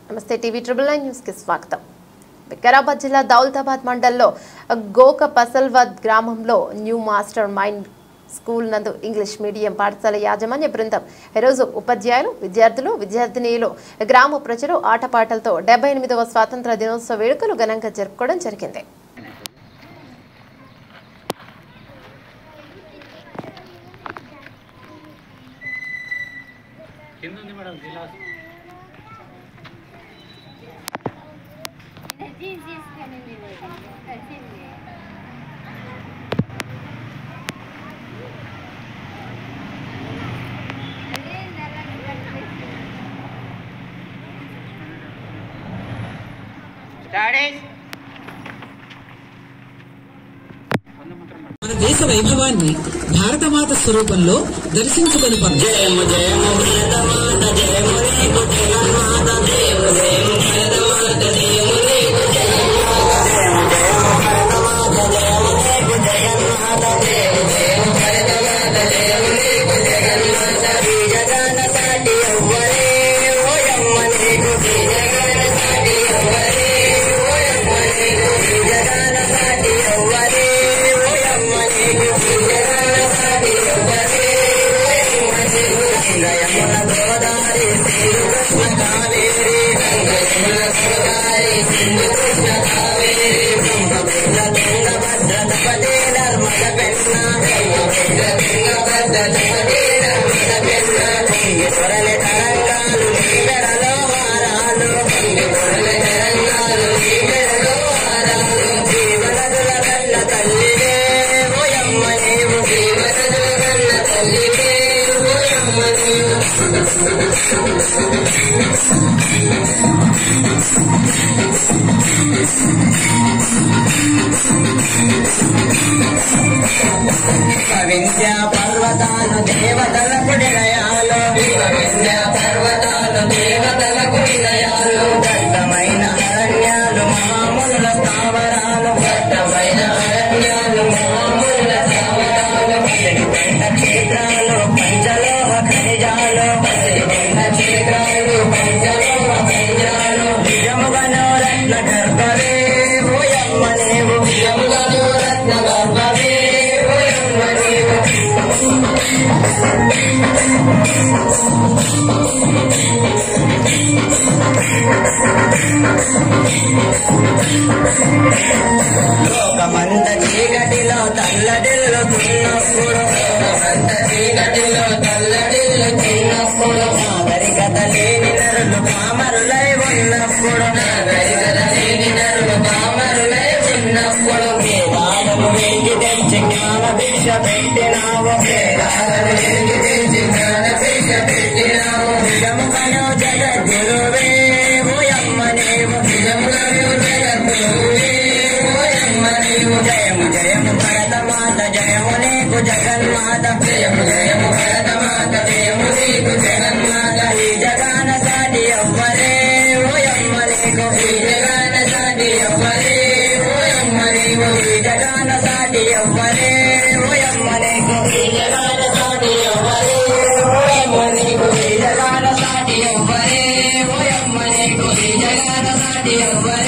నమస్తే TV ట్రిబుల్9 news కి స్వాగతం. వికారాబాద్ జిల్లా దౌలతాబాద్ మండలంలో గోక పసల్వద్ గ్రామంలో న్యూ మాస్టర్ మైండ్ స్కూల్ నందు ఇంగ్లీష్ మీడియం పాఠశాల యాజమాన్య బృందం ఈరోజు ఉపాధ్యాయులు, విద్యార్థులు, విద్యార్థినీలు, గ్రామ ప్రజలు ఆటపాటలతో 78వ స్వాతంత్ర దినోత్సవ వేడుకలు ఘనంగా జరుపుకోవడం జరిగింది. మన దేశ వైభవాన్ని భారతమాత స్వరూపంలో దర్శించుకొని వింధ్య పర్వతాలు దేవతలకు నిలయాలు, దేవతలకు నిలయాలు, దట్టమైన అరణ్యాలు మహామునుల స్థావరాలు, దట్టమైన అరణ్యాలు మహామునుల స్థావరాలు, పసిడికొండ క్షేత్రాలు పంచలోహ ఖనిజాలు, పసిడికొండ క్షేత్రాలు పంచలోహ ఖనిజాలు, నిజముగను రత్న గర్భవే ఓయమ్మనేవు, నిజముగను రత్న గర్భవే లోకమంత చీకటిలో తల్లడిల్లుతున్నప్పుడు, నాగరికత లేని నరులు పామరులై ఉన్నప్పుడు, వేదాలను వెంగి తెచ్చి జ్ఞాన భిక్ష పెట్టినావు, నిజముగను జగద్గురువే ఓయమ్మనేవు, జయము జయము భరతమాత, జయము నీకు జగన్మాత, జయము జయము భరతమాత, జయము నీకు జగన్మాత. ఈ జగాన సాటి ఎవ్వరే ఓయమ్మ నీకు, ఈ జగాన సాటి ఎవ్వరే ఓయమ్మ నీకు, ఈ జగాన సాటి ఎవ్వరే ఓయమ్మ నీకు, ఈ జగాన సాటి ఎవ్వరే ఓయమ్మ నీకు, ఈ జగాన సాటి ఎవ్వరే ఓయమ్మ నీకు, ఈ జగాన సాటి ఎవ్వరే